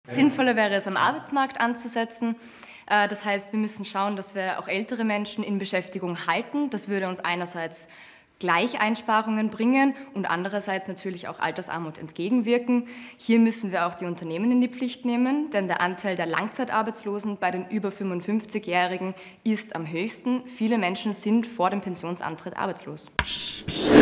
Sinnvoller wäre es, am Arbeitsmarkt anzusetzen. Das heißt, wir müssen schauen, dass wir auch ältere Menschen in Beschäftigung halten. Das würde uns einerseits Gleicheinsparungen bringen und andererseits natürlich auch Altersarmut entgegenwirken. Hier müssen wir auch die Unternehmen in die Pflicht nehmen, denn der Anteil der Langzeitarbeitslosen bei den über 55-Jährigen ist am höchsten. Viele Menschen sind vor dem Pensionsantritt arbeitslos.